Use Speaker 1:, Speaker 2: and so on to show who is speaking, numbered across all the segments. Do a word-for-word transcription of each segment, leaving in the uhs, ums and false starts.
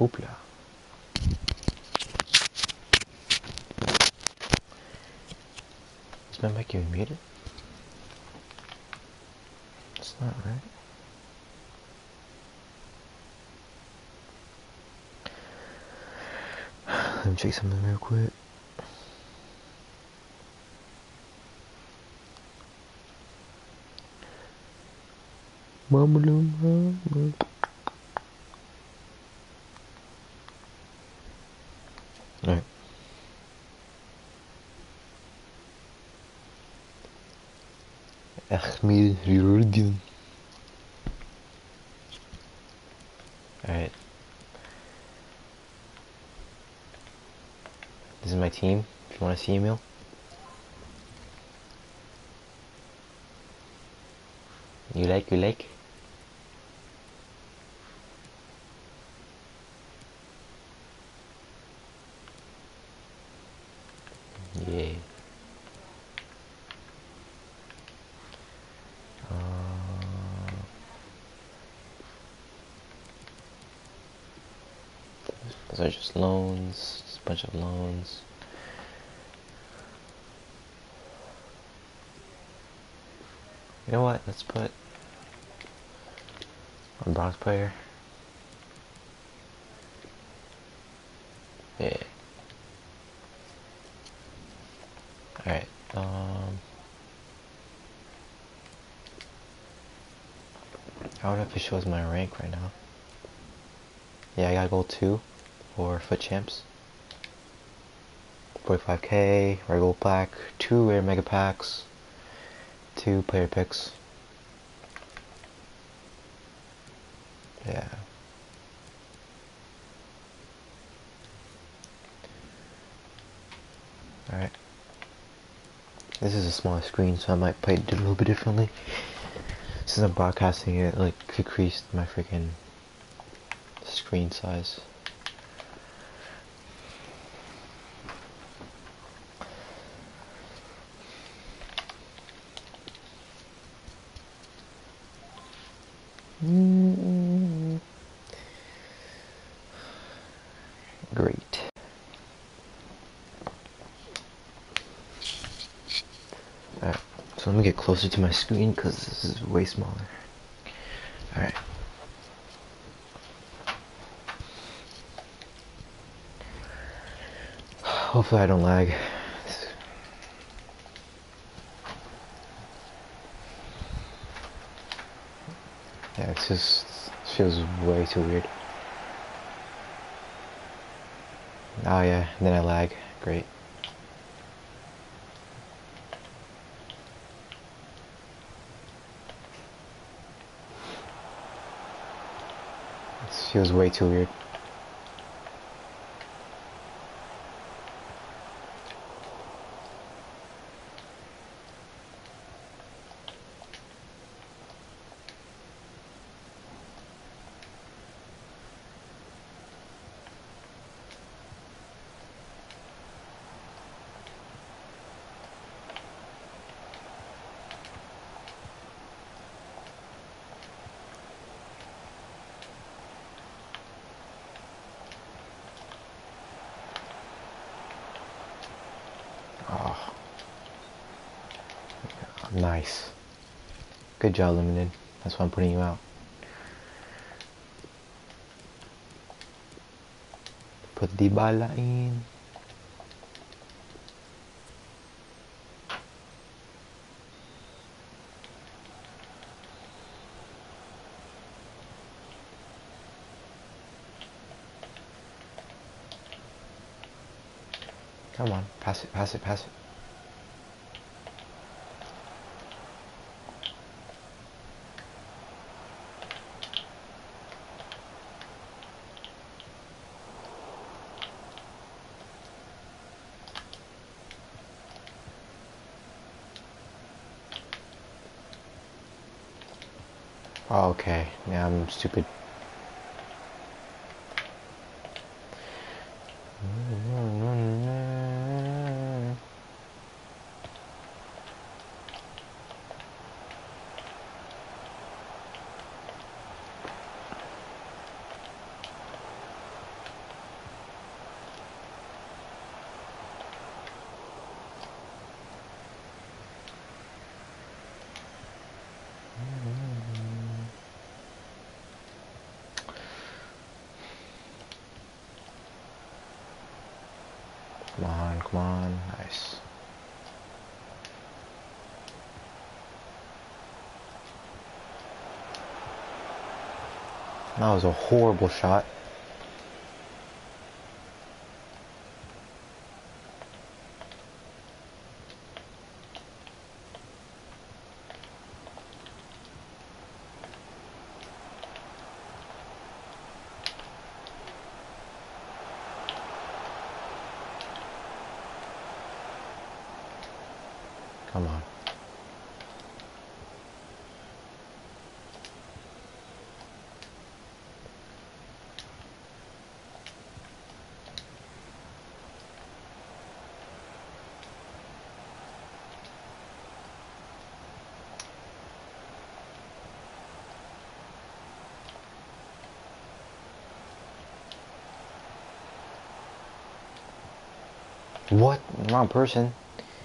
Speaker 1: Hoopla. Is my mic even muted? It's not, right? Let me check something real quick. Mama, mama. Alright. Ahmed Rudin. Alright. This is my team, if you want to see, Emil. You like, you like? Yeah. Uh, those are just loans, just a bunch of loans. You know what? Let's put a bronze player. Yeah. Alright. Um. I don't know if it shows my rank right now. Yeah, I got gold two for foot champs. forty-five K, rare gold black, two rare mega packs, two player picks. Yeah. Alright. This is a smaller screen, so I might play it a little bit differently. Since I'm broadcasting it, like, decreased my freaking screen size. Mm-hmm. Great. Alright, so let me get closer to my screen because this is way smaller. Alright. Hopefully I don't lag. Yeah, it's just, it feels way too weird. Oh yeah, and then I lag. Great. It feels way too weird. Oh. Nice. Good job, Limited. That's why I'm putting you out. Put the bala in. Come on, pass it, pass it, pass it. Oh, okay, yeah, I'm stupid. Come on, come on. Nice. That was a horrible shot. Come on. What? Wrong person.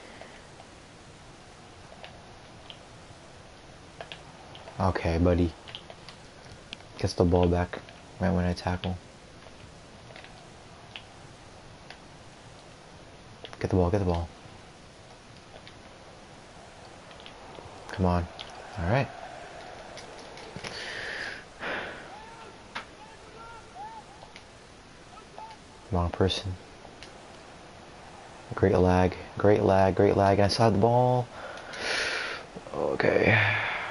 Speaker 1: Okay, buddy. Gets the ball back right when I tackle. Get the ball, get the ball. Come on. Alright. Wrong person. Great lag, great lag, great lag. I saw the ball. Okay.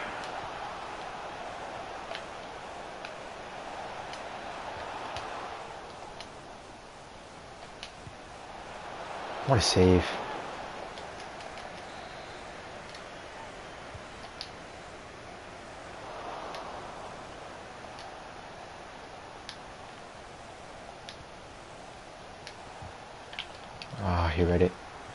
Speaker 1: What a save. Ah, oh, he read it.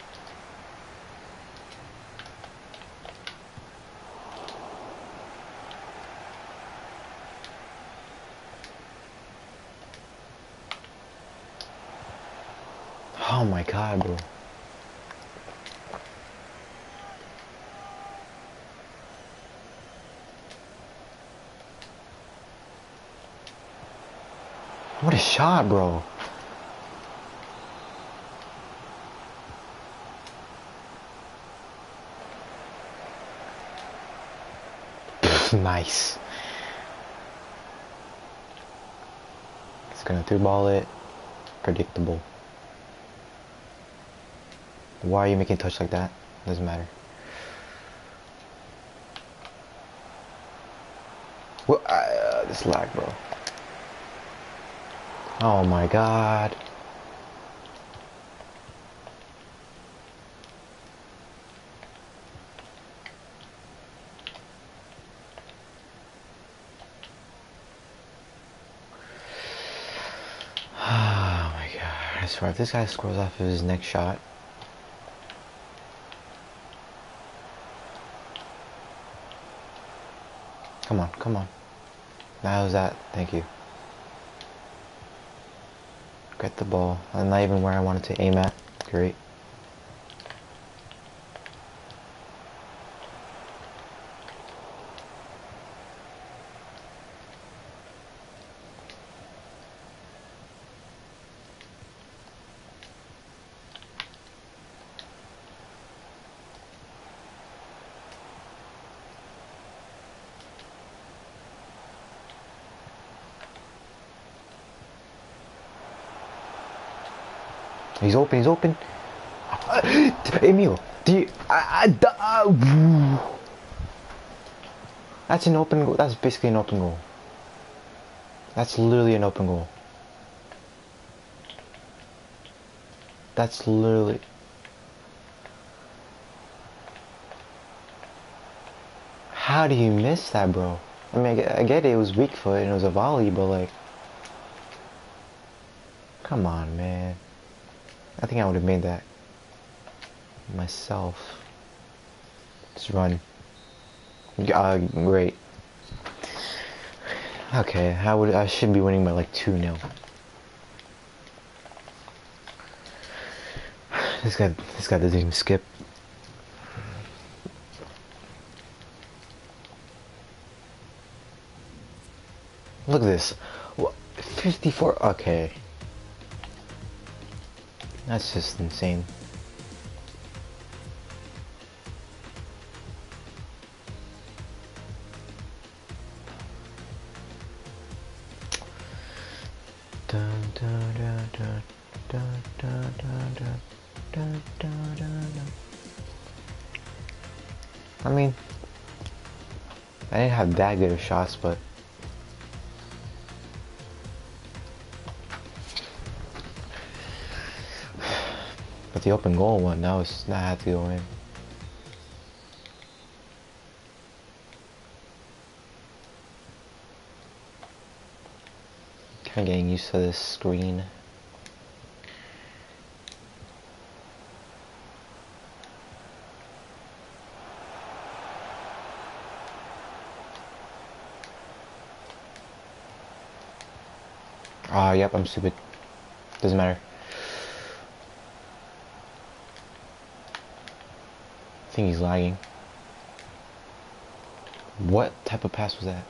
Speaker 1: Oh my god, bro. What a shot, bro. Nice. It's gonna through ball it. Predictable. Why are you making a touch like that? Doesn't matter. What? Uh, this lag, bro. Oh my god. Oh my god. I swear, if this guy scores off of his next shot. Come on, come on. Now how's that? Thank you. Get the ball. I'm not even where I wanted to aim at. Great. He's open, he's open. Uh, Emil, do you... I, I, uh, that's an open goal. That's basically an open goal. That's literally an open goal. That's literally... How do you miss that, bro? I mean, I get, I get it, it was weak foot and it was a volley, but like... Come on, man. I think I would have made that myself. Just run. Uh, great. Okay, I would. I should be winning by like two nil. This guy, this guy doesn't even skip. Look at this. What? fifty-four. Okay. That's just insane. Dun, dun, dun, dun, dun, dun, dun, dun, dun, dun, dun, dun. I mean, I didn't have that good of shots, but but the open goal one, that was that had to go in. Kind of getting used to this screen. Ah, uh, yep, I'm stupid. Doesn't matter. I think he's lagging. What type of pass was that?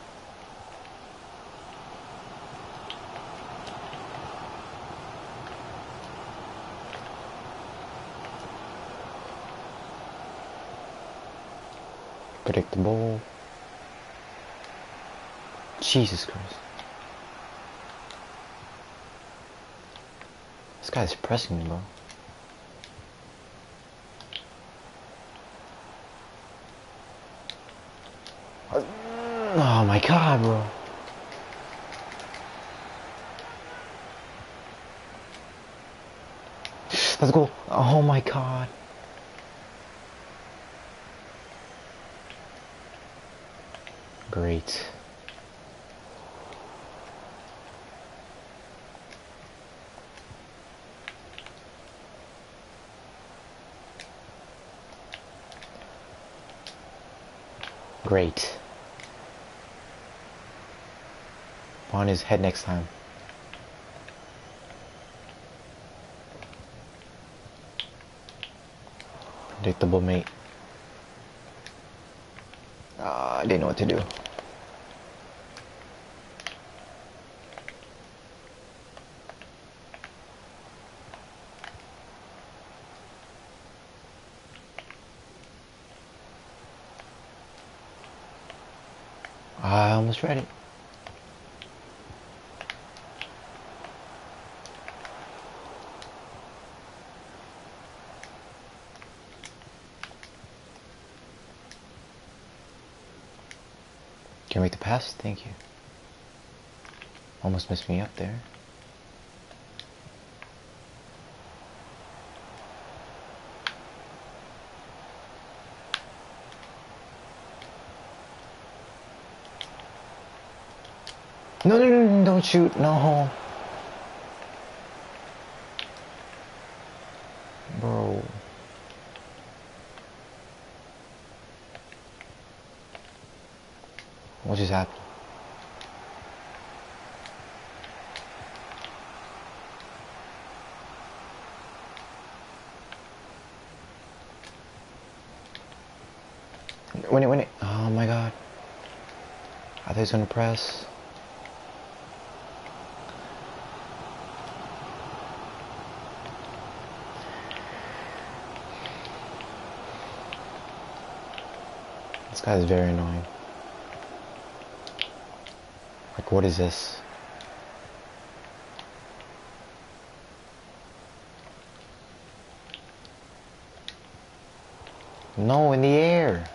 Speaker 1: Predictable. Jesus Christ. This guy's pressing me, bro. Oh my god, bro. Let's go. Oh my god. Great. Great. On his head next time. Predictable, mate. Uh, I didn't know what to do. I almost read it. Can I make the pass? Thank you. Almost missed me up there. No, no, no, no, don't shoot. No. Bro. What just happened? Win it, win it. Oh my god. I thought he was gonna press. This guy is very annoying. Like, what is this? No, in the air.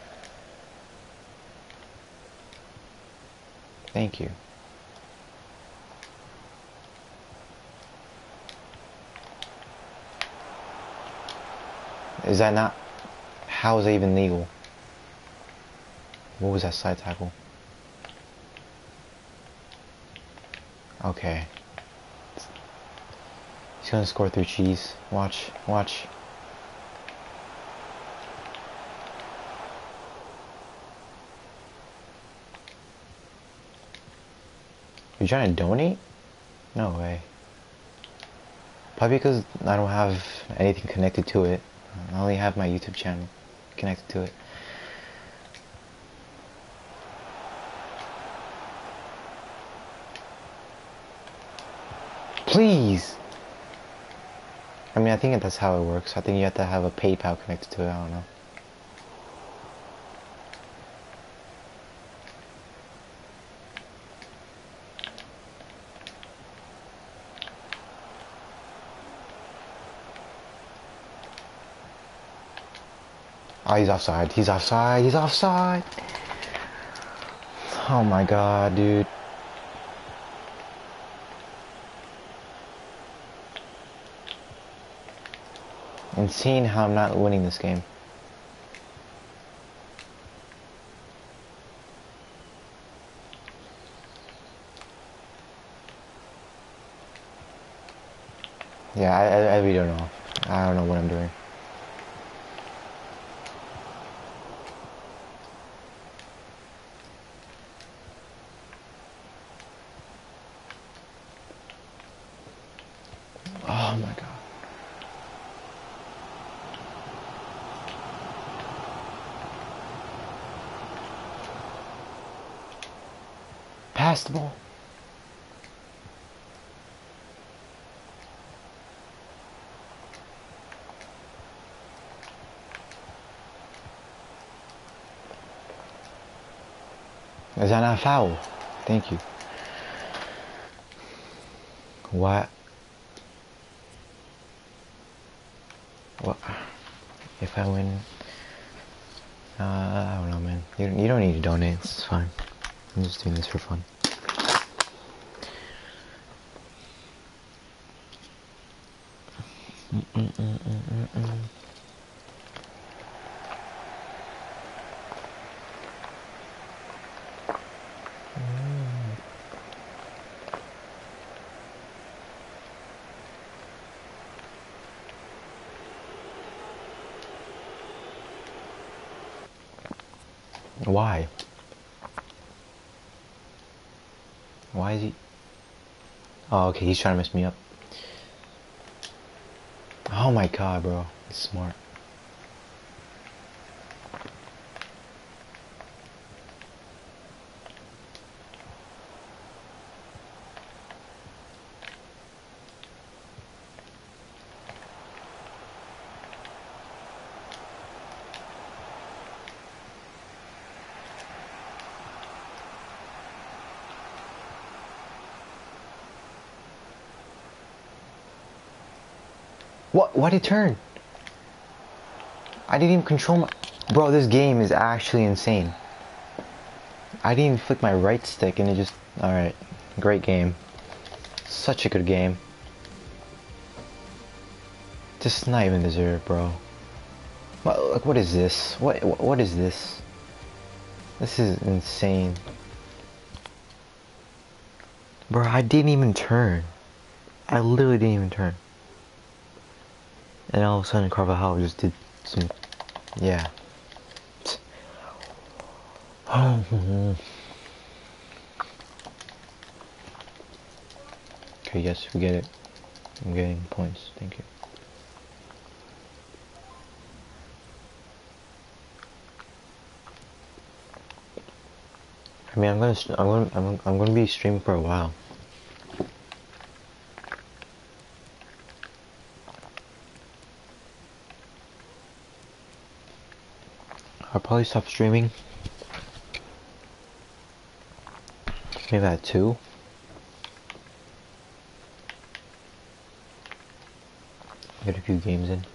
Speaker 1: Thank you. Is that not... How is that even legal? What was that side tackle? Okay. He's gonna score through cheese. Watch, watch. You trying to donate? No way. Probably because I don't have anything connected to it. I only have my YouTube channel connected to it. Please! I mean, I think that's how it works. I think you have to have a PayPal connected to it. I don't know. Oh, he's offside. He's offside. He's offside. Oh my god, dude. And seeing how I'm not winning this game. Yeah, I, I, I really don't know. I don't know what I'm doing. Oh my god. Pass the ball. Is that not a foul? Thank you. What? What? If I win... Uh, I don't know, man. You, you don't need to donate. It's fine. I'm just doing this for fun. Mm -mm -mm -mm -mm -mm. Why? Why is he... Oh, okay, he's trying to mess me up. Oh my god, bro. He's smart. What? Why'd he turn? I didn't even control my... Bro, this game is actually insane. I didn't even flick my right stick and it just... Alright. Great game. Such a good game. Just not even deserved, bro. What, like, what is this? What, what, what is this? This is insane. Bro, I didn't even turn. I literally didn't even turn. And all of a sudden Carvajal just did some... Yeah. Okay, yes, we get it. I'm getting points. Thank you. I mean, I'm gonna, I'm gonna, I'm, I'm gonna be streaming for a while. I'll probably stop streaming. Maybe at two. Get a few games in.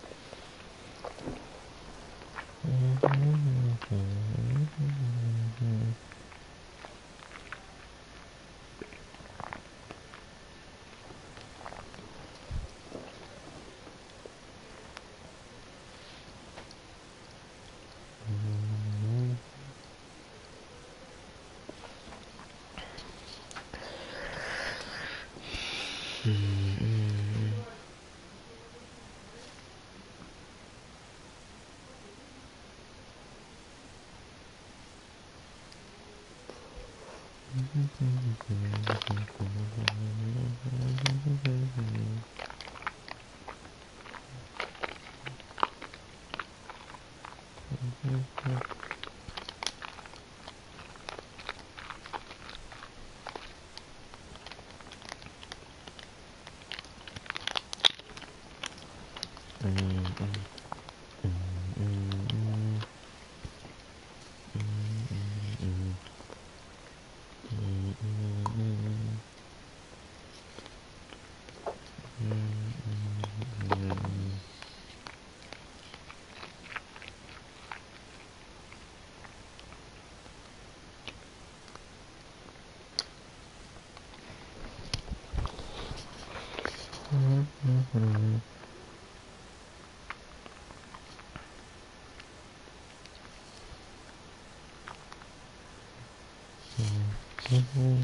Speaker 1: Mm-hmm.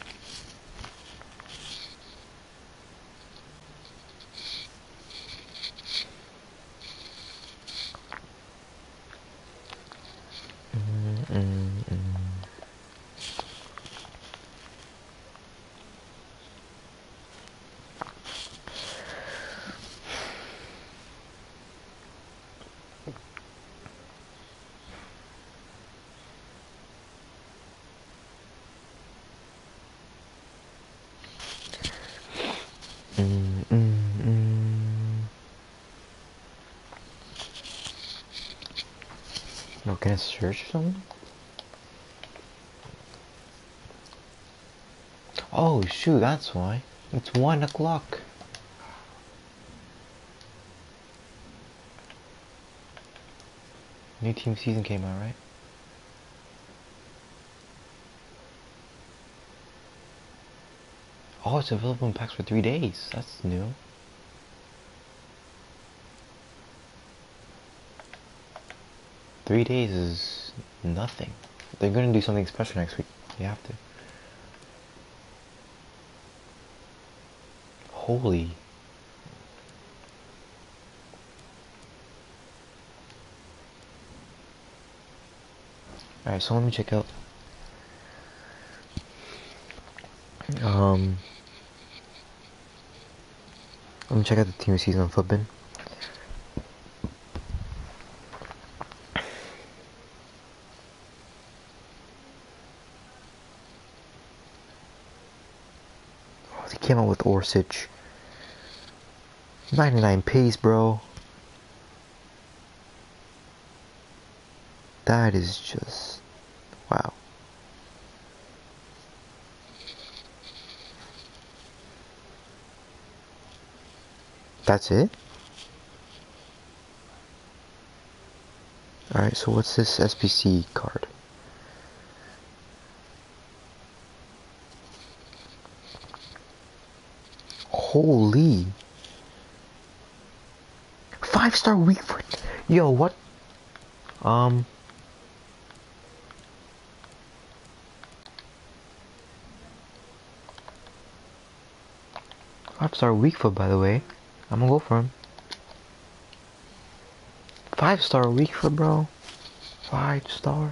Speaker 1: Mm-mm-mm. Mm-mm-mm. No, can I search something? Oh shoot, that's why. It's one o'clock. New team season came out, right? Oh, it's available in packs for three days. That's new. Three days is nothing. They're gonna do something special next week. You have to. Holy. Alright, so let me check out. Um. Let me check out the team season on Footbin. Oh, they came out with Orsic. ninety-nine pace, bro. That is just... wow. That's it? Alright, so what's this S P C card? Holy. Five star weak foot. Yo, what? Um. Five star weak foot, by the way. I'm gonna go for him. Five star weak foot, bro. Five star.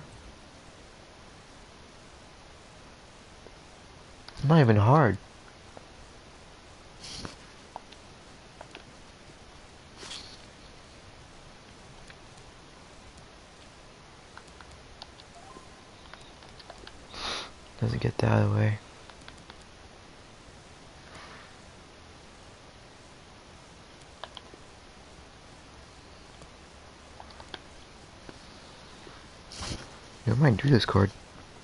Speaker 1: Not even hard. Doesn't get that out of the way. I might do this card.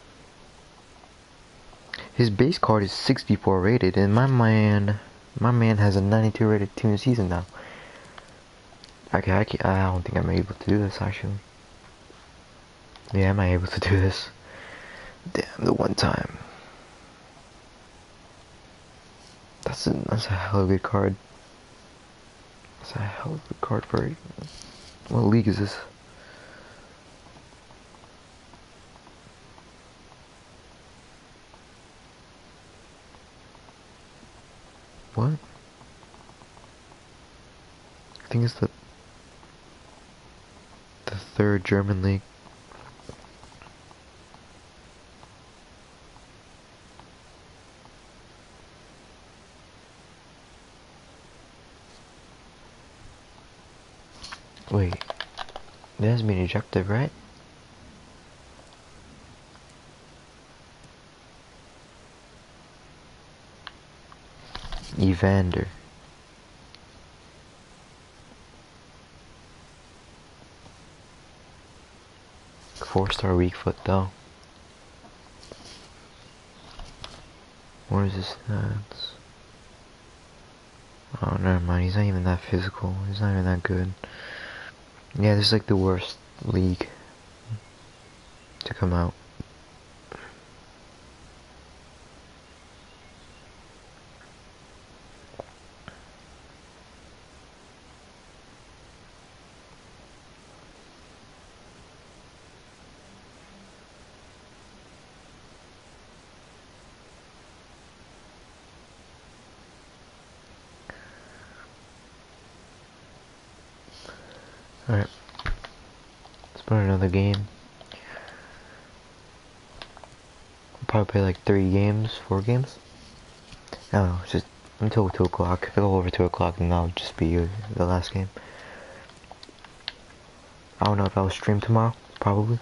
Speaker 1: His base card is sixty-four rated, and my man, my man has a ninety-two rated team season now. Okay, I, can't, I don't think I'm able to do this actually. Yeah, am I able to do this? Damn, the one time. That's a that's a hell of a good card. That's a hell of a good card for it. What league is this? What? I think it's the the third German league. Wait, that has been ejected, right? Evander. Four star weak foot though. What is his stats? Oh, never mind. He's not even that physical. He's not even that good. Yeah, this is like the worst league to come out. Alright. Let's put another game. I'll probably play like three games, four games. I don't know, just until two o'clock. If I go over two o'clock, then that'll just be the last game. I don't know if I'll stream tomorrow. Probably.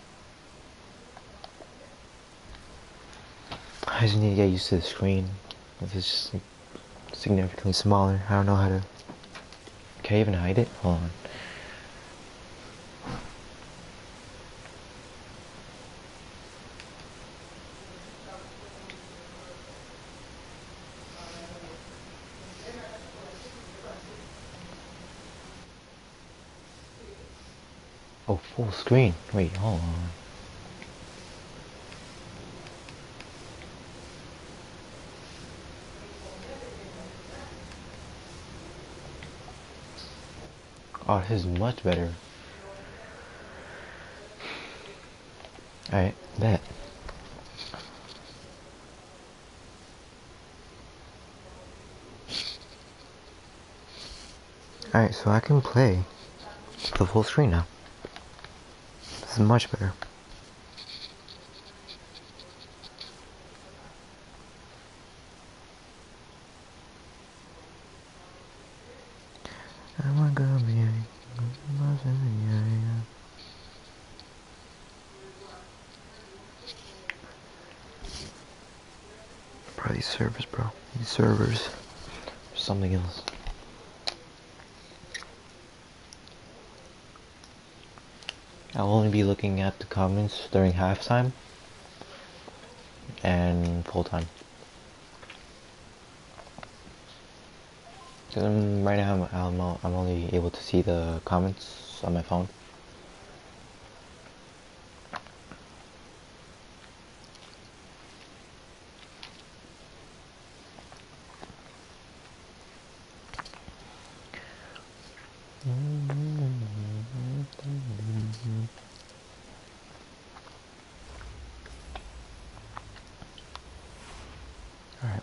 Speaker 1: I just need to get used to the screen. If it's just like, significantly smaller. I don't know how to... Can I even hide it? Hold on. Oh, full screen. Wait, hold on. Oh, this is much better. Alright, bet. Alright, so I can play the full screen now. This is much better. Probably these servers, bro. These servers. Something else. I'll only be looking at the comments during halftime and full time. Um, right now I'm, I'm, I'm only able to see the comments on my phone. Alright.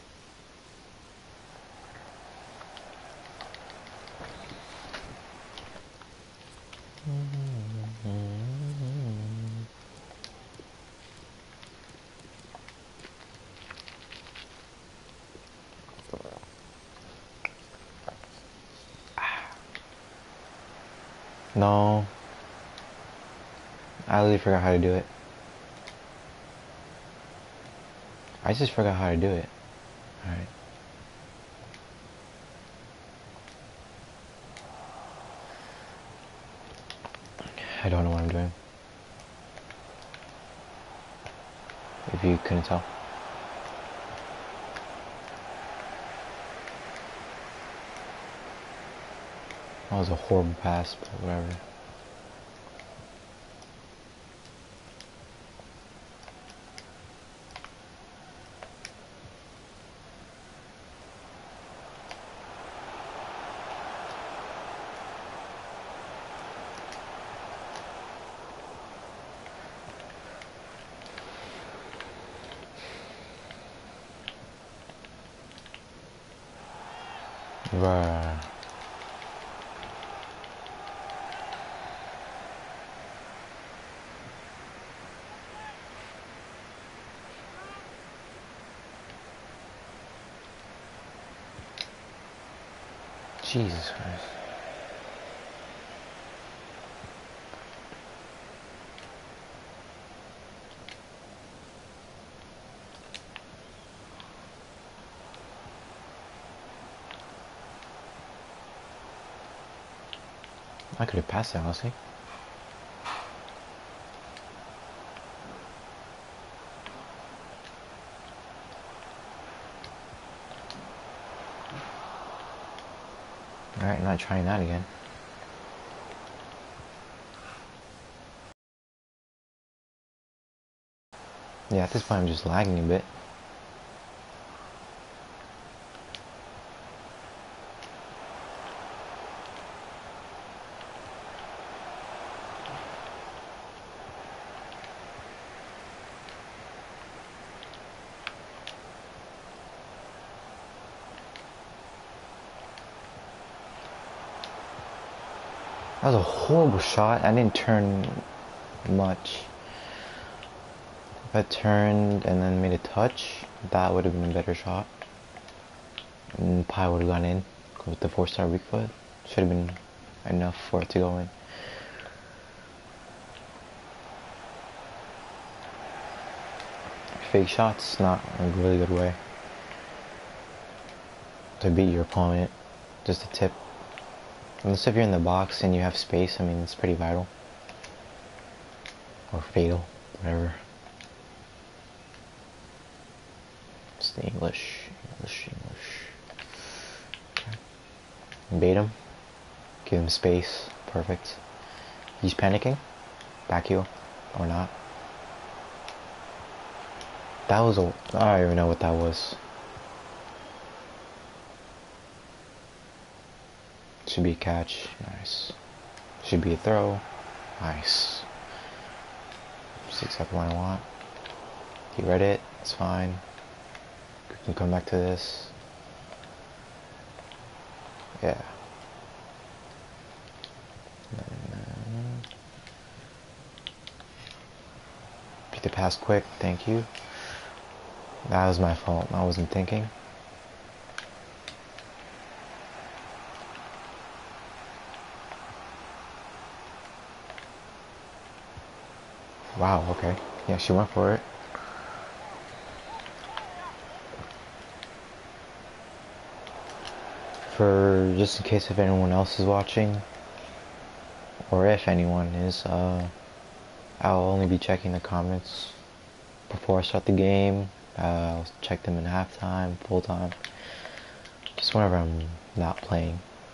Speaker 1: No. I literally forgot how to do it. I just forgot how to do it. Alright. I don't know what I'm doing. If you couldn't tell. That was a horrible pass, but whatever. Bruh. Jesus Christ. I could have passed that, honestly. Alright, not trying that again. Yeah, at this point I'm just lagging a bit. That was a horrible shot. I didn't turn much. If I turned and then made a touch, that would have been a better shot. And probably would have gone in with the four-star weak foot. Should have been enough for it to go in. Fake shots, not a really good way to beat your opponent. Just a tip. Unless if you're in the box and you have space, I mean, it's pretty vital. Or fatal, whatever. It's the English, English, English. Okay. Bait him. Give him space. Perfect. He's panicking. Back heel. Or not. That was a... I don't even know what that was. Should be a catch. Nice. Should be a throw. Nice. Just exactly what I want. He read it. It's fine. We can come back to this. Yeah. Beat the pass quick. Thank you. That was my fault. I wasn't thinking. Wow, okay. Yeah, she went for it. For just in case if anyone else is watching, or if anyone is, uh, I'll only be checking the comments before I start the game. Uh, I'll check them in halftime, full time, just whenever I'm not playing.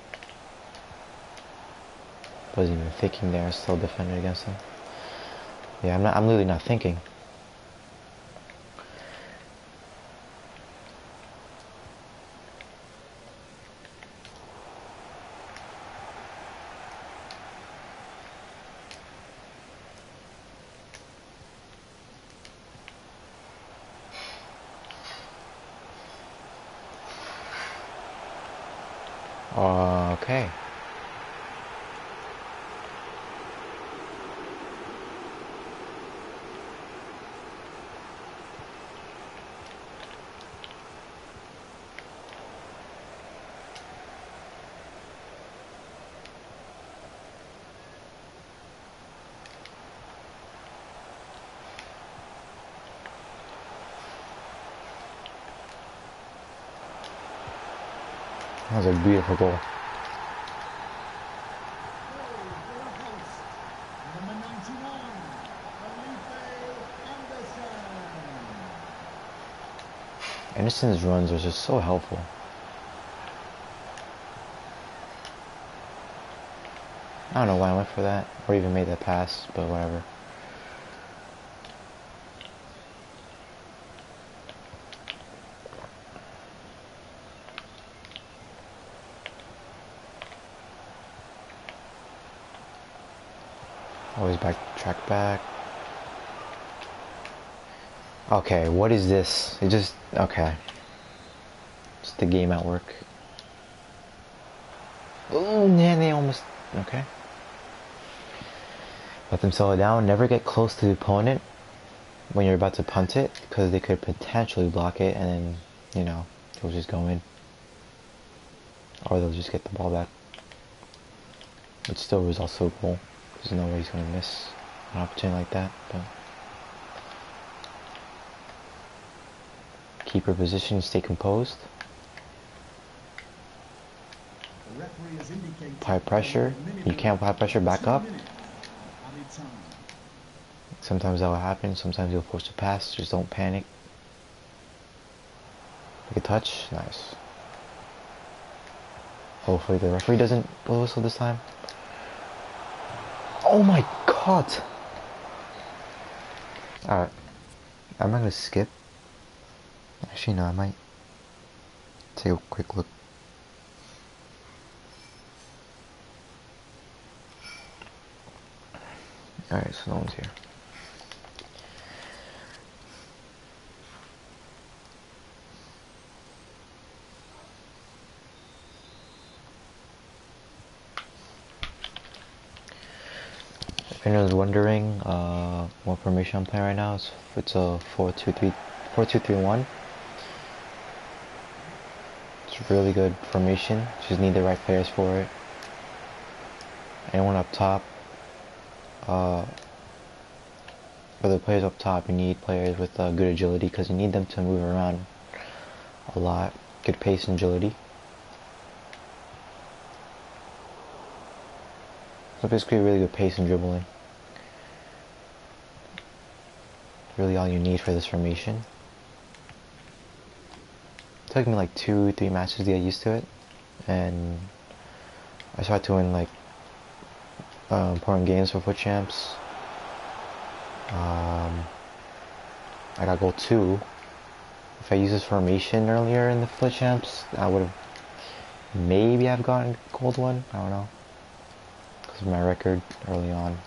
Speaker 1: Wasn't even thinking there, still defended against them. Yeah, I'm not. I'm literally not thinking. Uh, okay. That was a beautiful goal. Anderson's runs are just so helpful. I don't know why I went for that, or even made that pass, but whatever. Always back, track back. Okay, what is this? It just, okay. Just the game at work. Oh man, they almost, okay. Let them slow it down. Never get close to the opponent when you're about to punt it, because they could potentially block it and then, you know, they'll just go in. Or they'll just get the ball back. Which still results so cool. There's no way he's going to miss an opportunity like that. But keep your position, stay composed. Apply pressure. You can't apply pressure, back up. Sometimes that will happen. Sometimes you'll force a pass. Just don't panic. Make a touch. Nice. Hopefully the referee doesn't blow whistle this time. Oh my god! Alright. I'm not gonna skip. Actually, no, I might take a quick look. Alright, so no one's here. If anyone's wondering, uh, what formation I'm playing right now, it's, it's a four two three, four two three one. It's a really good formation, just need the right players for it. Anyone up top, uh, for the players up top, you need players with uh, good agility, because you need them to move around a lot. Good pace and agility. So basically really good pace and dribbling. Really all you need for this formation. It took me like two, three matches to get used to it. And I started to win like uh, important games for Foot Champs. Um, I got goal two. If I used this formation earlier in the Foot Champs, I would have maybe have gotten gold one. I don't know. Because of my record early on.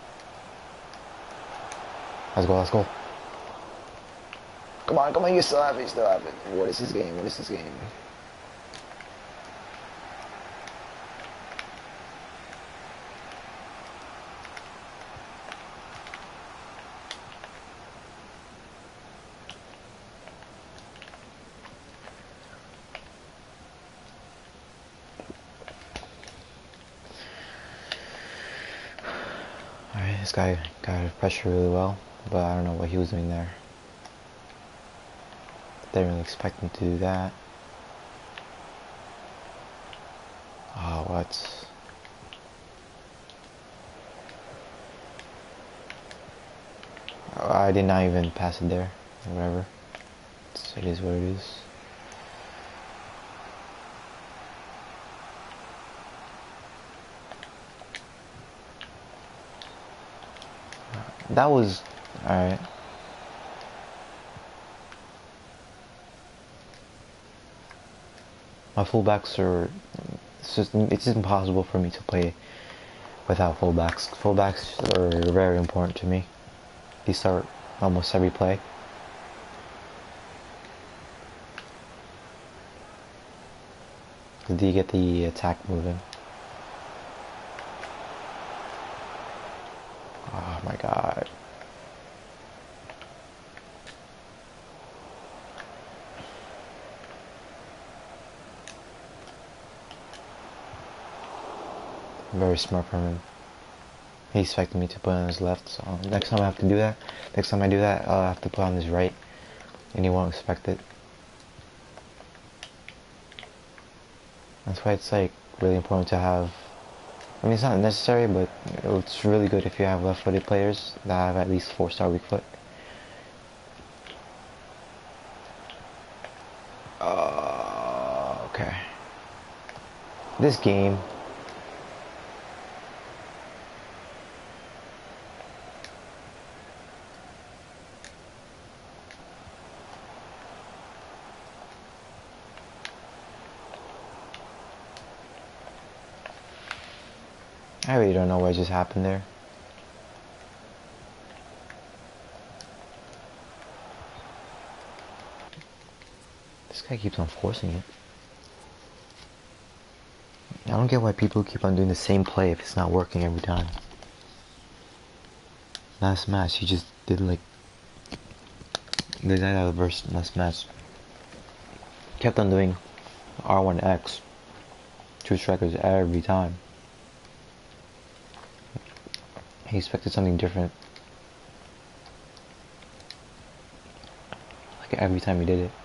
Speaker 1: Let's go, let's go. Come on, come on, you still have it, you still have it. What is this game? What is this game? Alright, this guy got pressure really well, but I don't know what he was doing there. Didn't really expect him to do that. Oh, what? I did not even pass it there. Whatever. It's, it is what it is. That was alright. My fullbacks are. It's just, it's just impossible for me to play without fullbacks. Fullbacks are very important to me. They start almost every play. Do you get the attack moving? Oh my god. Very smart from him. He expected me to put on his left, so next time I have to do that, next time I do that, I'll have to put on his right, and he won't expect it. That's why it's like really important to have, I mean it's not necessary, but it's really good if you have left-footed players that have at least four-star weak foot. Uh, okay. This game, I really don't know what just happened there. This guy keeps on forcing it. I don't get why people keep on doing the same play if it's not working every time. Last match, he just did like the guy that was versus last match kept on doing R one X, two strikers every time. He expected something different. Like every time he did it.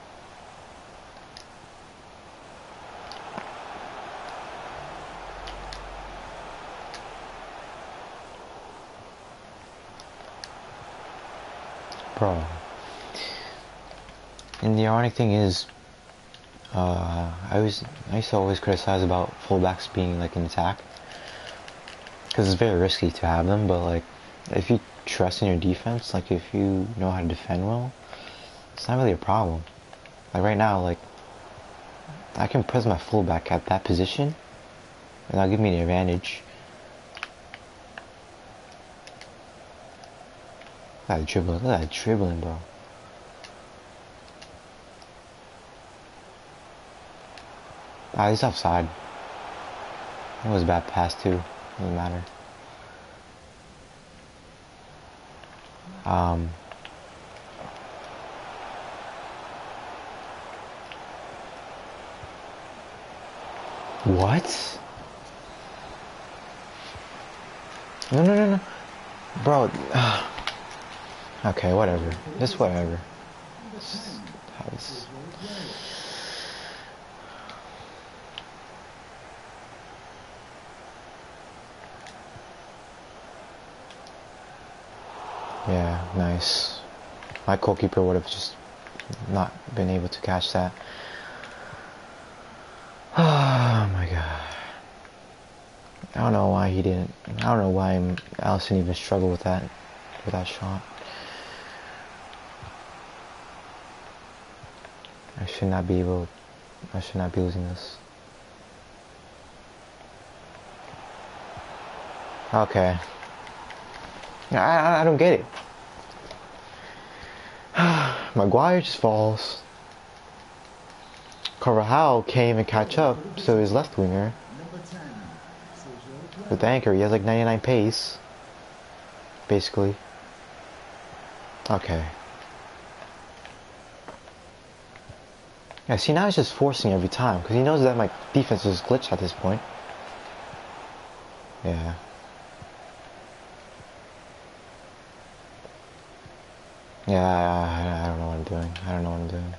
Speaker 1: Bro. And the ironic thing is, uh, I was I used to always criticize about fullbacks being like an attack. Because it's very risky to have them, but like, if you trust in your defense, like if you know how to defend well, it's not really a problem. Like right now, like, I can press my fullback at that position, and that'll give me the advantage. Look at that dribbling, look at that dribbling, bro. Ah, he's offside. It was a bad pass too. Doesn't matter. Um, what? No, no, no, no. Bro. Uh, okay, whatever. Just whatever. Just, just, yeah, nice. My goalkeeper would have just not been able to catch that. Oh my god. I don't know why he didn't. I don't know why Alisson even struggled with that, with that shot. I should not be able. I should not be losing this. Okay. I I, I don't get it. Maguire just falls. Carvajal can't even catch up, so his left winger. With the anchor, he has like ninety-nine pace. Basically. Okay. Yeah, see, now he's just forcing every time, because he knows that my defense is glitched at this point. Yeah. Yeah, I, I don't know what I'm doing. I don't know what I'm doing.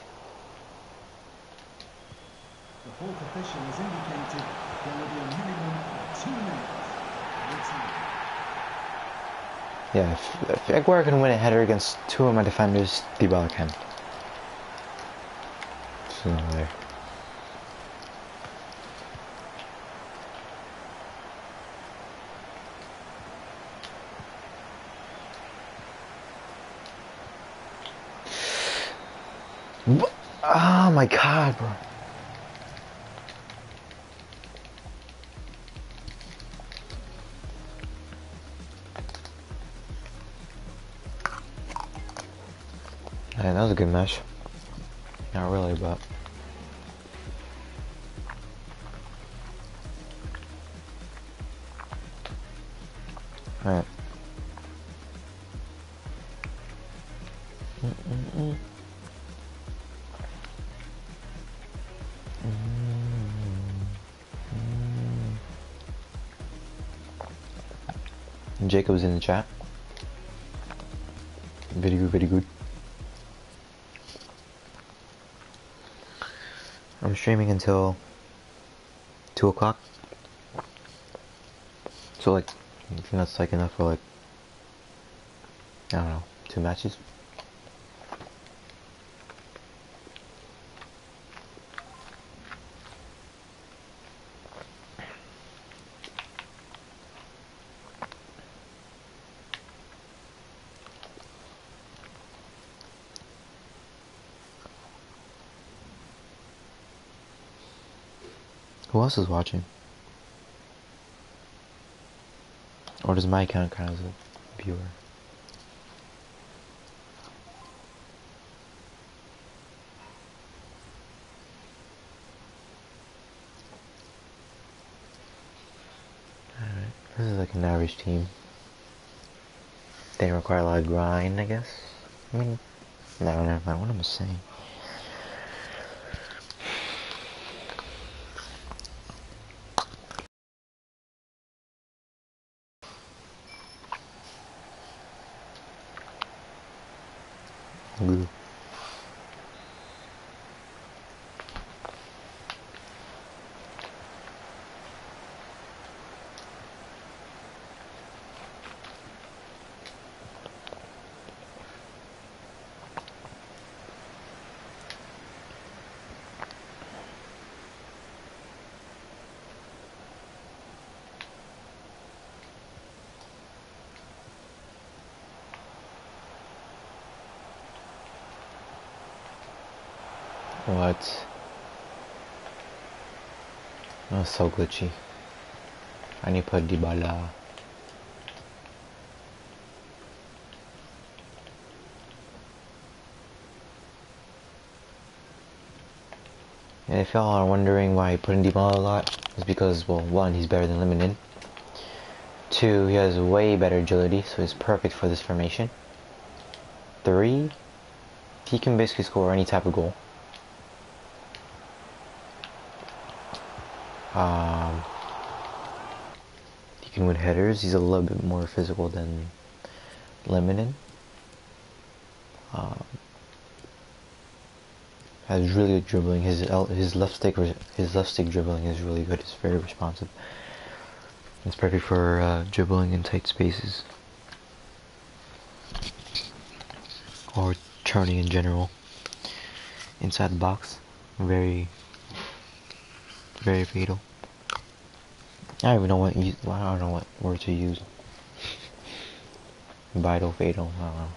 Speaker 2: The fourth official has indicated there will be a minimum of two minutes.
Speaker 1: Yeah, if, if Aguero can win a header against two of my defenders, Dybala can. So there. Oh my god, bro. Yeah, that was a good match. Not really, but... Alright. Mm -mm -mm. Jacob's in the chat. Very good, very good. I'm streaming until two o'clock. So like, I think that's like enough for like, I don't know, two matches. Who else is watching? Or does my account count as a viewer? Alright, this is like an average team. They require a lot of grind, I guess. I mean, no, never mind. What am I saying? Good. What? Oh, so glitchy. I need to put Dybala. And if y'all are wondering why I put in Dybala a lot, it's because, well, one, he's better than Limited. Two, he has way better agility, so he's perfect for this formation. three, he can basically score any type of goal. Um, he can win headers. He's a little bit more physical than Leminin. Um, has really good dribbling. His his left stick his left stick dribbling is really good. It's very responsive. It's perfect for uh, dribbling in tight spaces or turning in general inside the box. Very very fatal. I don't even know what use, I don't know what word to use. Vital, fatal. I don't know.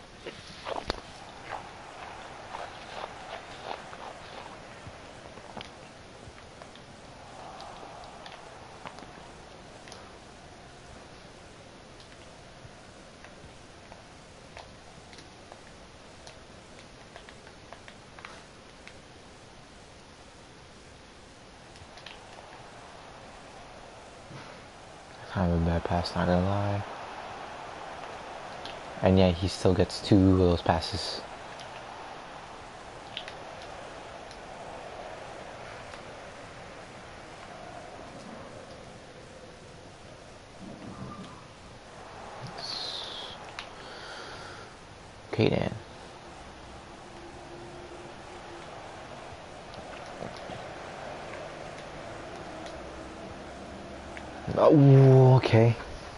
Speaker 1: Kind of a bad pass, not gonna lie. And yeah, he still gets two of those passes. Okay then. Oh, okay.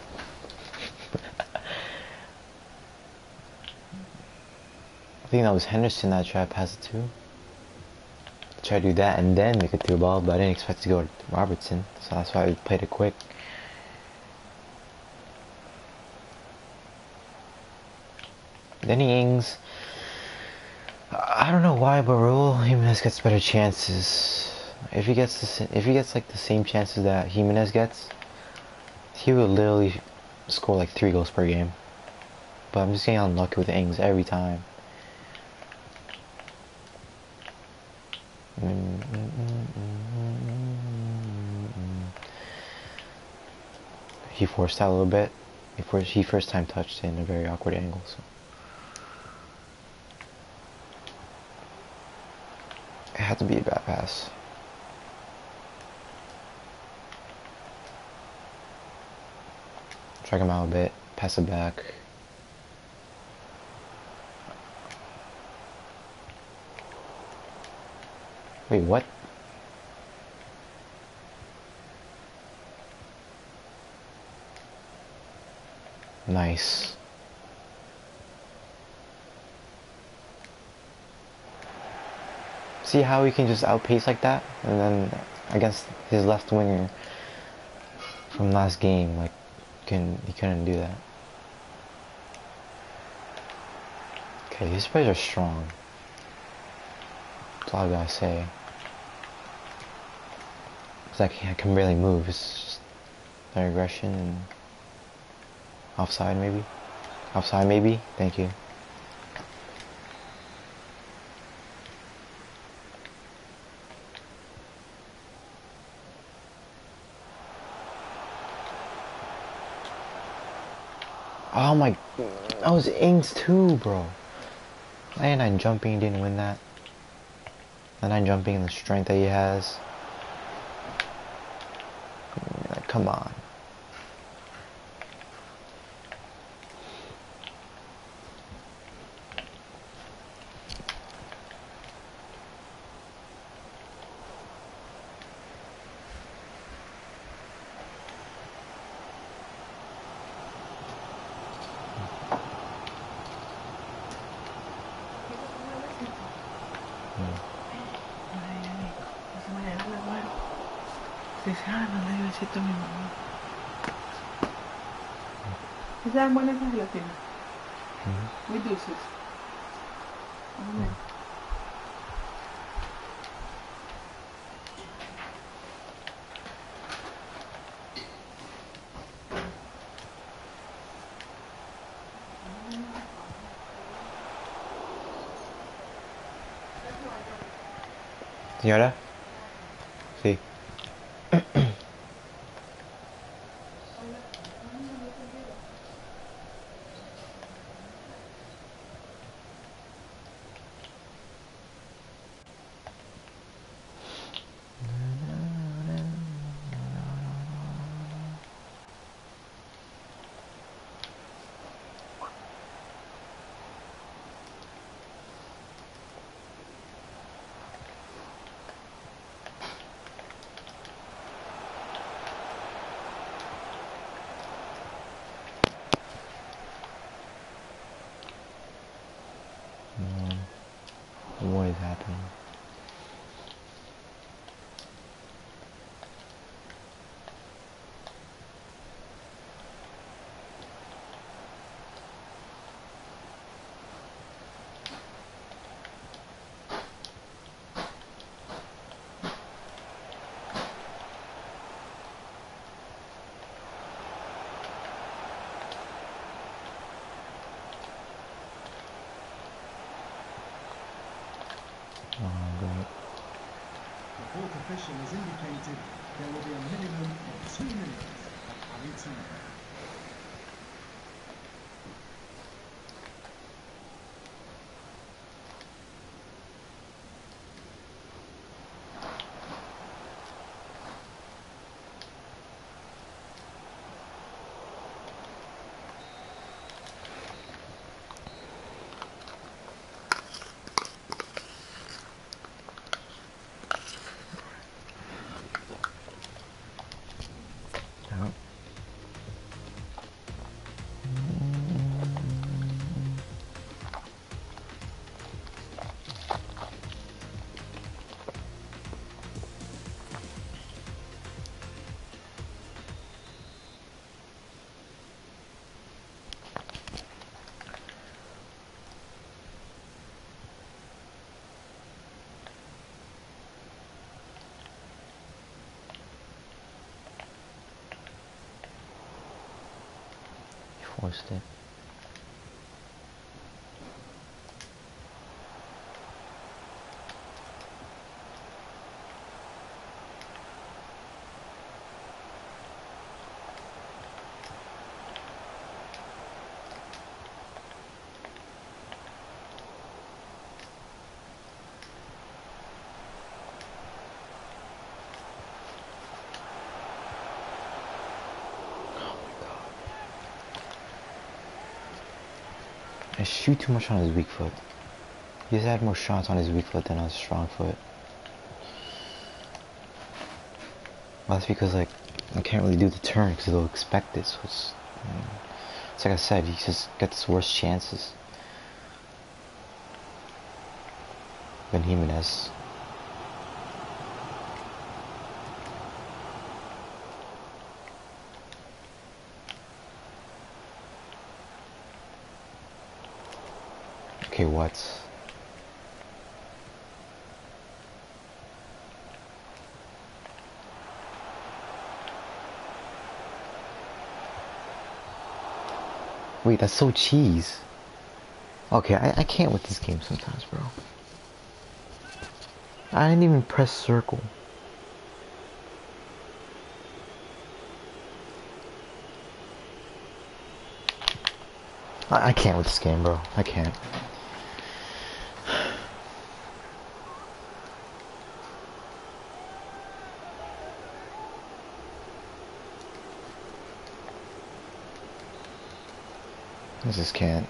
Speaker 1: I think that was Henderson that tried to pass it to. Try to do that and then make a through ball, but I didn't expect to go to Robertson, so that's why I played it quick. Danny Ings, I don't know why, but Raul Jimenez gets better chances. If he gets the, if he gets like the same chances that Jimenez gets, he would literally score like three goals per game. But I'm just getting unlucky with Ings every time. He forced out a little bit. He first, he first time touched in a very awkward angle. So. It had to be a bad pass. Drag him out a bit. Pass it back. Wait, what? Nice. See how he can just outpace like that? And then against his left winger from last game, like, can he couldn't do that. Okay, these players are strong. That's all I gotta say. It's like I can barely move. It's just their aggression and offside maybe. Offside maybe. Thank you. Oh my, that was Ings too, bro. ninety-nine jumping, didn't win that. ninety-nine jumping and the strength that he has. Like, come on.
Speaker 3: ¿Saben buenas esas gelatinas? Muy dulces. Mm.
Speaker 1: Señora? Sí. is happening. Oh, great.
Speaker 2: The fourth official has indicated there will be a minimum of two minutes of added time.
Speaker 1: Yep. Forced it. I shoot too much on his weak foot. He's had more shots on his weak foot than on his strong foot. Well, that's because, like, I can't really do the turn because they'll expect it. So it's, I mean, it's like I said, he just gets worse chances than Jimenez. Okay, what? Wait, that's so cheese. Okay, I, I can't with this game sometimes, bro. I didn't even press circle. I, I can't with this game, bro. I can't. I just can't.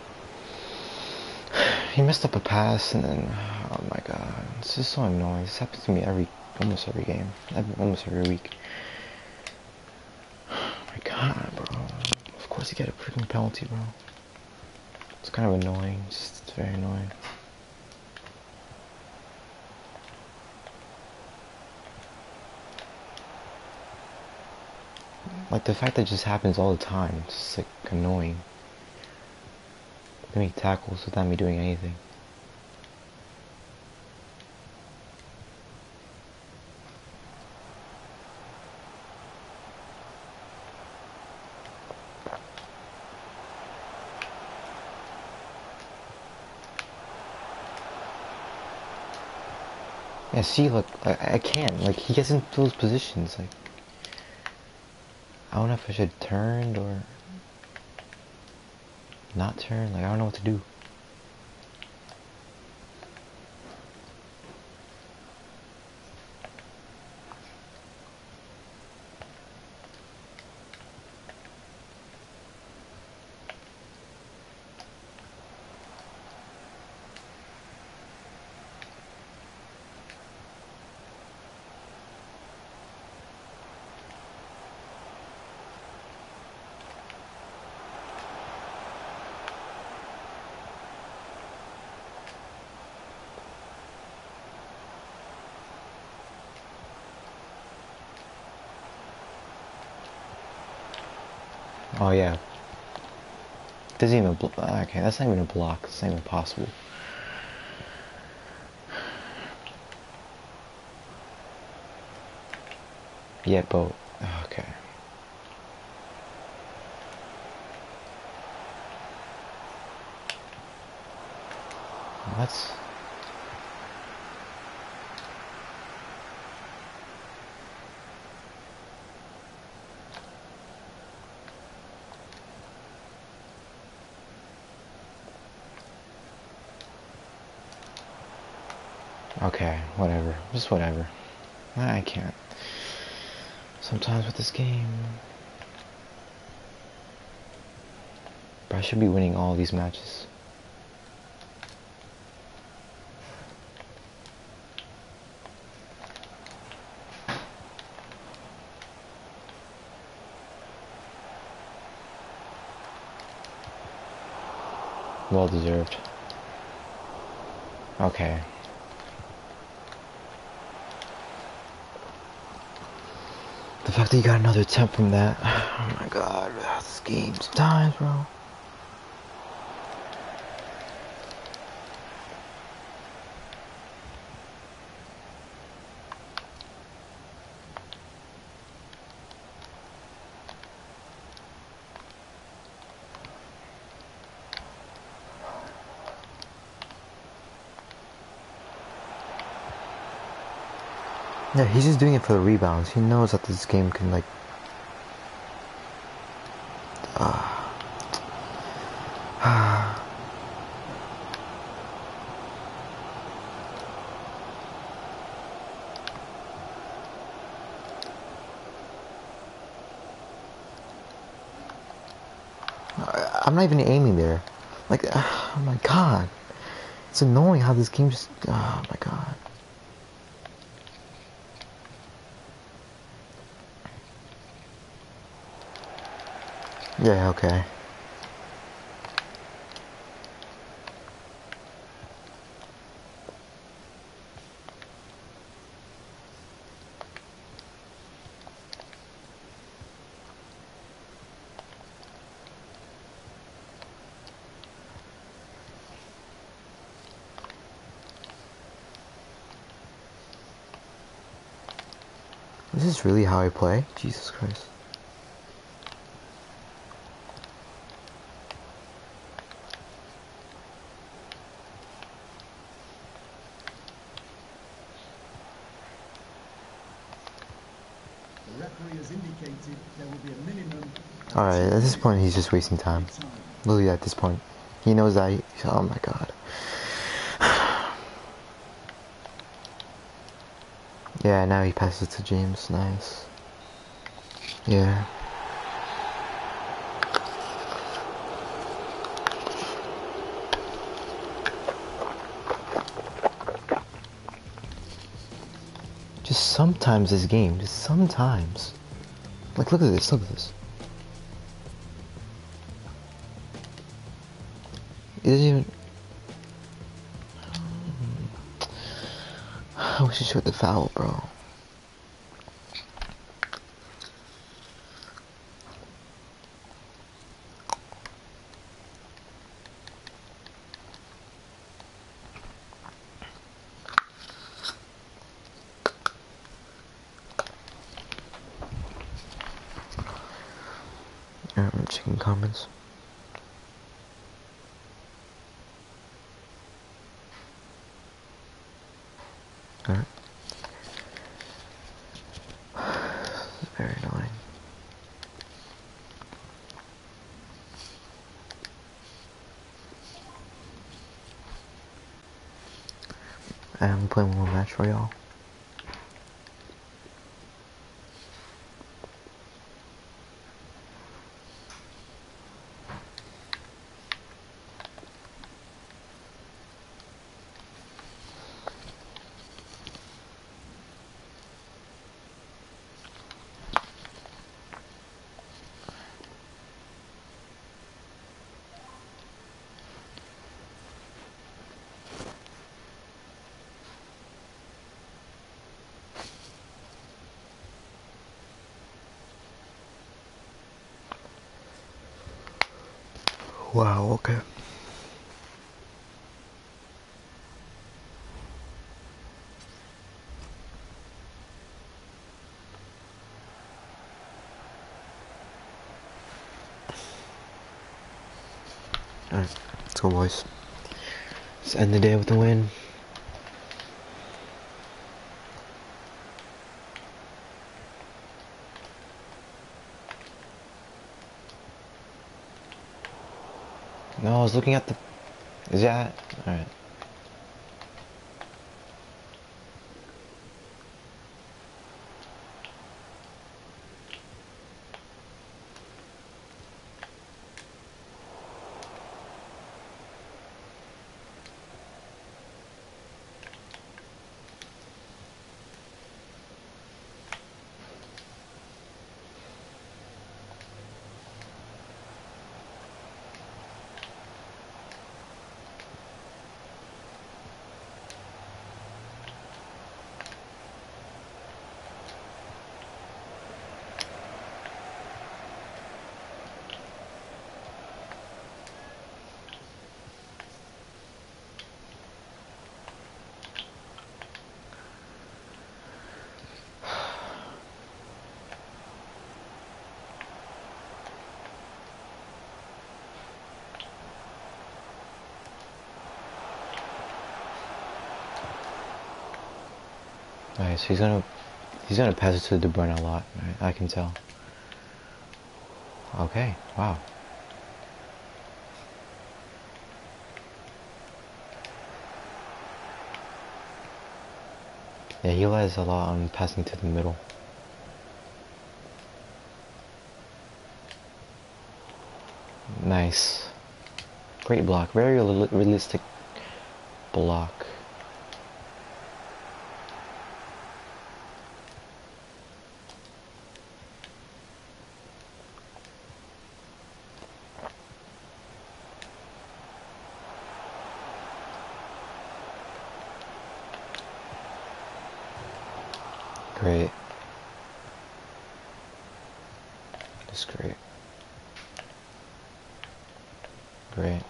Speaker 1: He messed up a pass and then, oh my god, it's just so annoying. This happens to me every, almost every game, every, almost every week. Oh my god, bro. Of course you get a freaking penalty, bro. It's kind of annoying, it's, just, it's very annoying. Like the fact that it just happens all the time, it's just like annoying. They make tackles without me doing anything. Yeah, see, look, I, I can't. Like, he gets into those positions. Like, I don't know if I should turn or not turn. Like, I don't know what to do. Oh yeah. Doesn't even blo- okay, that's not even a block. It's not even possible. Yeah, but okay. What's okay, whatever. Just whatever. I can't. Sometimes with this game. But I should be winning all these matches. Well deserved. Okay. The fact that you got another attempt from that. Oh my god, this game sometimes, bro. Yeah, he's just doing it for the rebounds. He knows that this game can, like... Uh, I'm not even aiming there. Like, oh my god. It's annoying how this game just... Oh my god. Yeah, okay. Is this really how I play? Jesus Christ.
Speaker 2: The referee has indicated there will be a minimum.
Speaker 1: Alright, at this point he's just wasting time. Literally at this point. He knows that he, oh my god. Yeah, now he passes it to James. Nice. Yeah. Just sometimes this game, just sometimes. Like, look at this, look at this. It doesn't even... I wish he showed the foul, bro. Alright, I'm checking comments. Alright. This is very annoying. I'm playing one more match for y'all. Wow, okay. Alright, let's go, boys. Let's end the day with a win. No, I was looking at the... Is that... Alright. Alright, so he's gonna... He's gonna pass it to De Bruyne a lot, right? I can tell. Okay, wow. Yeah, he relies a lot on passing to the middle. Nice. Great block. Very real realistic block. Great. That's great. Great.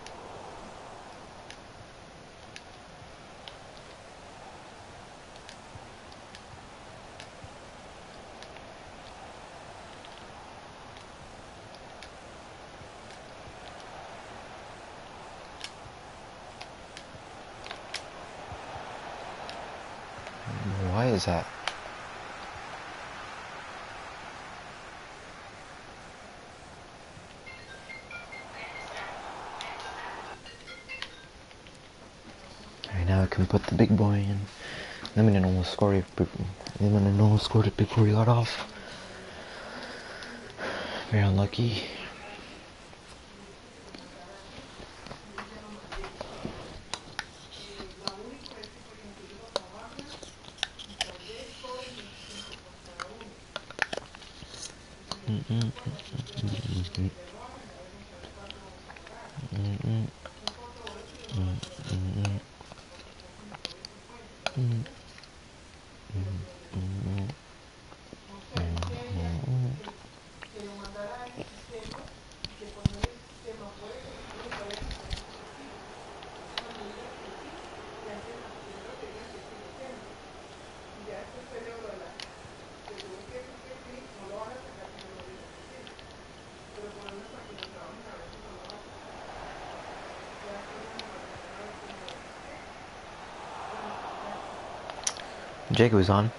Speaker 1: Why is that? Alright, now I can put the big boy in. Lemon almost scored it. Lemon almost scored it before he got off. Very unlucky. Mm-mm. Mm-mm. Mm-mm. Mm-mm. Mm-mm. Jacob is on.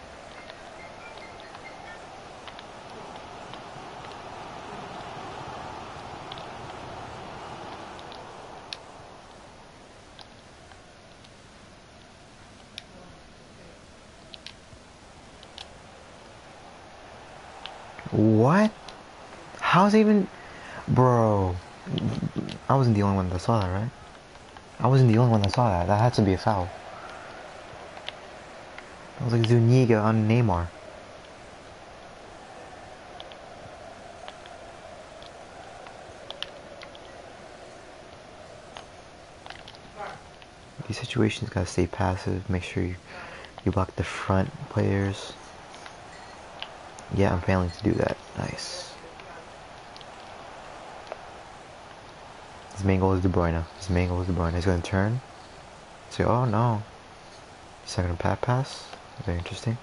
Speaker 1: What? How's even... Bro. I wasn't the only one that saw that, right? I wasn't the only one that saw that. That had to be a foul. That was like Zuniga on Neymar. These situations gotta stay passive. Make sure you, you block the front players. Yeah, I'm failing to do that. Nice. His main goal is De Bruyne. His main goal is De Bruyne. He's gonna turn. Say, oh no. He's not gonna pat pass. Very interesting.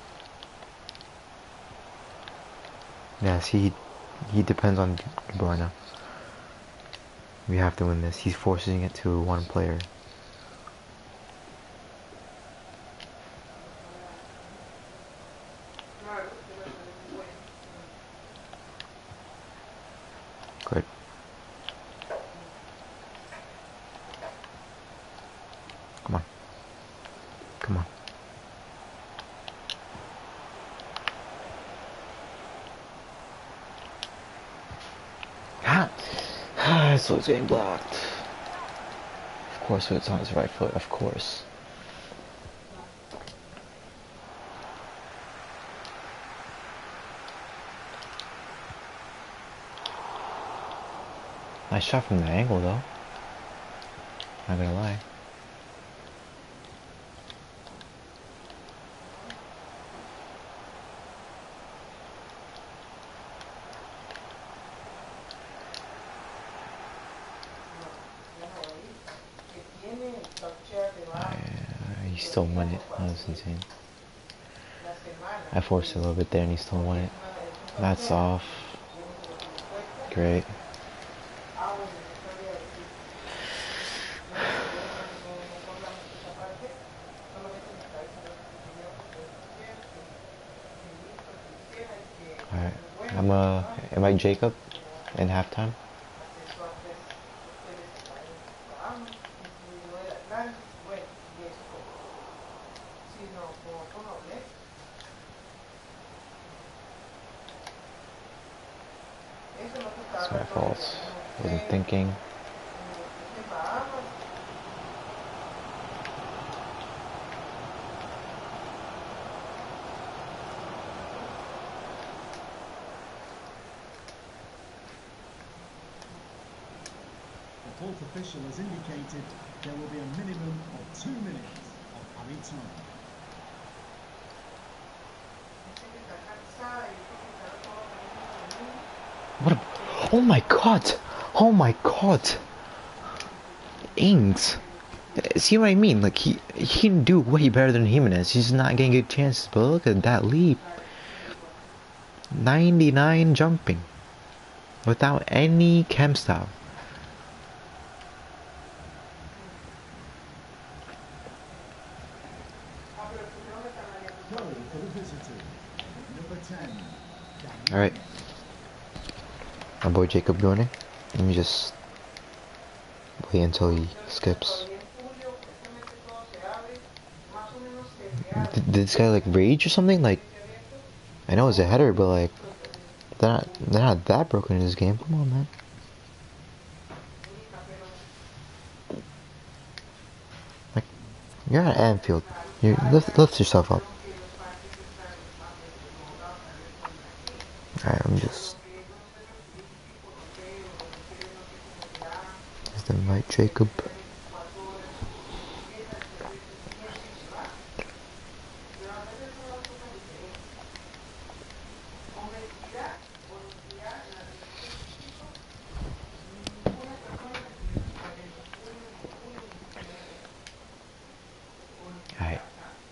Speaker 1: Yeah, see, he, he depends on De Bruyne. We have to win this. He's forcing it to one player. Good. Come on. Come on. Ah, so it's getting blocked. Of course, it's on his right foot. Of course. Nice shot from the angle, though. Not gonna lie. He still won it. That was insane. I forced it a little bit there and he still won it. That's off. Great. Alright. I'm uh invite Jacob in halftime. That's my fault. Wasn't thinking.
Speaker 2: The fourth official has indicated there will be a minimum of two minutes of added time.
Speaker 1: What a... Oh my god! Oh my god! Ings! See what I mean? Like, he, he can do way better than Jimenez. He's not getting good chances, but look at that leap. ninety-nine jumping. Without any chem stop. Alright. My boy Jacob doing it. Let me just wait until he skips. Did, did this guy like rage or something? Like, I know it's a header, but like, they're not, they're not that broken in this game. Come on, man. Like, you're at Anfield. You lift, lift yourself up. Alright, I'm just. Is the right Jacob? Alright.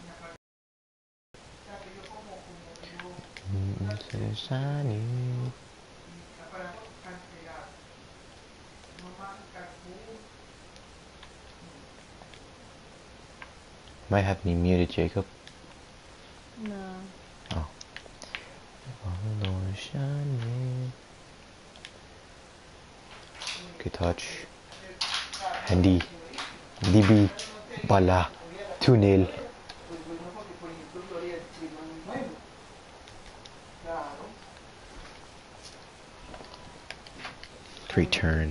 Speaker 1: Might have me muted, Jacob.
Speaker 4: No.
Speaker 1: Oh. Good touch. Handy. D B. Bala. two nil. Return.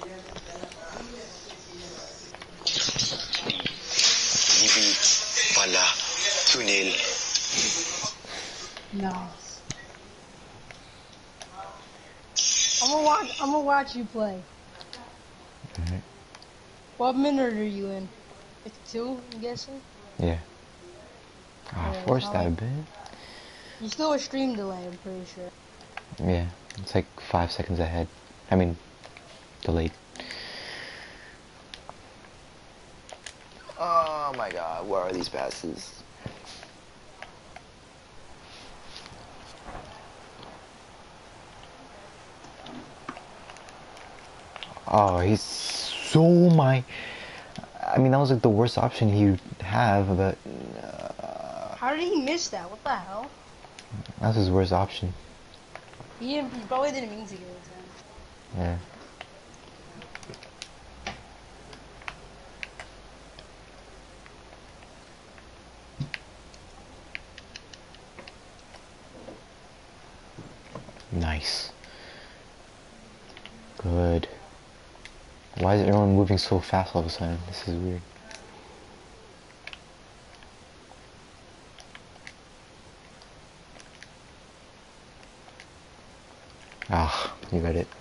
Speaker 1: D B. Bala. two nil.
Speaker 4: Nice. I'm gonna watch. I'm gonna watch you play.
Speaker 1: Alright.
Speaker 4: What minute are you in? fifty-two, I'm guessing.
Speaker 1: Yeah. Ah,
Speaker 4: Yeah,
Speaker 1: forced
Speaker 4: it's
Speaker 1: that a
Speaker 4: not-
Speaker 1: bit.
Speaker 4: You still a stream delay, I'm pretty sure.
Speaker 1: Yeah. It's like five seconds ahead. I mean, delayed. Oh my god, where are these passes? Oh, he's so my... I mean, that was like the worst option he'd have, but... Uh,
Speaker 4: How did he miss that? What the hell?
Speaker 1: that's his worst option.
Speaker 4: He, didn't, he probably didn't mean to give it to him.
Speaker 1: Yeah. Nice. Good. Why is everyone moving so fast all of a sudden? This is weird. Ah, you got it.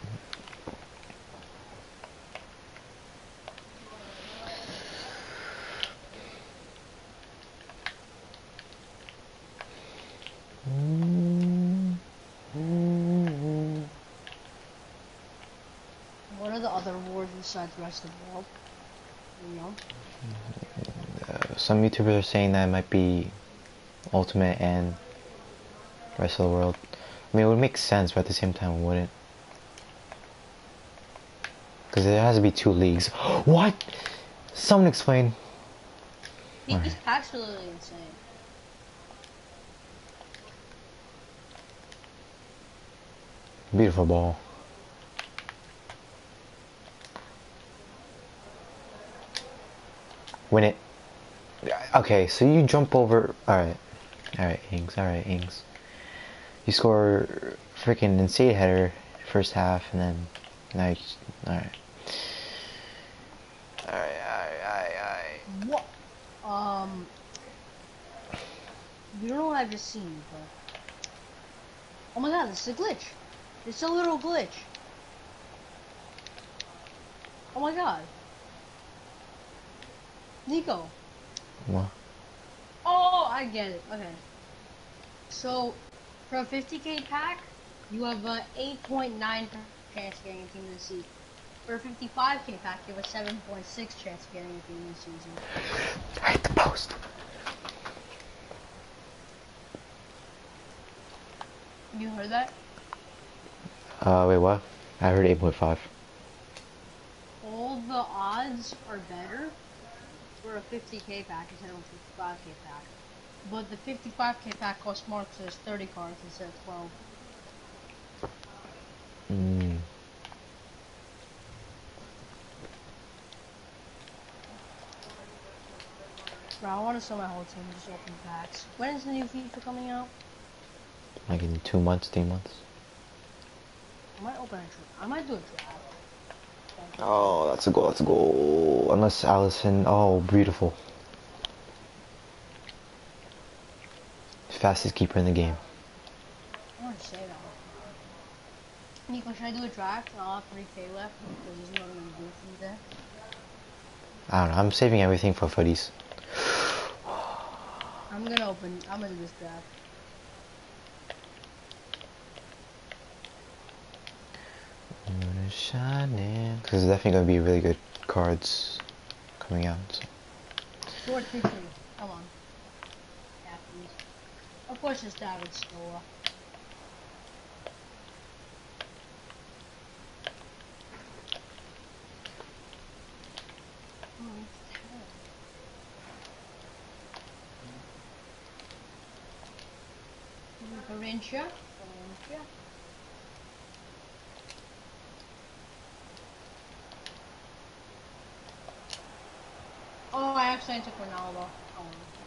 Speaker 4: What are the other awards besides Rest of the World? You know?
Speaker 1: Uh, some YouTubers are saying that it might be Ultimate and Rest of the World. I mean, it would make sense, but at the same time, it wouldn't. Because there has to be two leagues. What? Someone explain.
Speaker 4: He,
Speaker 1: Right.
Speaker 4: He's absolutely insane.
Speaker 1: Beautiful ball. Win it. Okay, so you jump over. Alright. Alright, Ings. Alright, Ings. You score freaking insane header first half, and then now you just. Alright. Alright, alright, alright, alright.
Speaker 4: What? Um. You don't know what I've just seen, but. Oh my god, this is a glitch. It's a little glitch. Oh my god. Nico.
Speaker 1: What?
Speaker 4: Oh, I get it. Okay. So, for a fifty K pack, you have a eight point nine chance of getting a team this season. For a fifty-five K pack, you have a seven point six chance of getting a team this season.
Speaker 1: I hit the post.
Speaker 4: You heard that?
Speaker 1: Uh, wait, what? I heard eight point five.
Speaker 4: All the odds are better for a fifty K pack instead of a fifty-five K pack. But the fifty-five K pack costs more because there's thirty cards instead of twelve.
Speaker 1: Mm.
Speaker 4: Bro, I want to sell my whole team and just open packs. When is the new FIFA coming out?
Speaker 1: Like in two months, three months.
Speaker 4: I might open a draft. I might do a draft.
Speaker 1: Oh, that's a goal, that's a goal. Unless Allison, oh, beautiful. Fastest keeper in the game.
Speaker 4: I want to say that. Nico, should I do a draft and I'll have three K left because there's nothing I'm doing from there?
Speaker 1: I don't know, I'm saving everything for footies.
Speaker 4: I'm gonna open, I'm gonna do this draft.
Speaker 1: Shining. Because there's definitely going to be really good cards coming out. So.
Speaker 4: Short three three. Come on. Yeah, please. Of course it's David Stola. Valencia. Valencia. Oh, I accidentally took Ronaldo. Oh.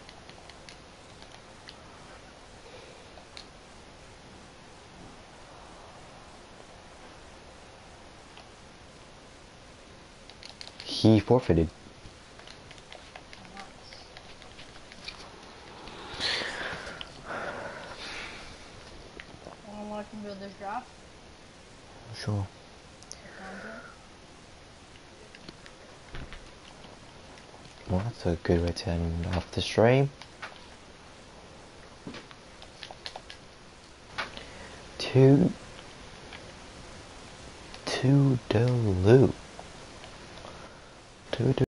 Speaker 1: He forfeited.
Speaker 4: Wanna watch him build this draft?
Speaker 1: Sure. Well, that's a good way to end off the stream. Two. Toodaloo. Toodaloo.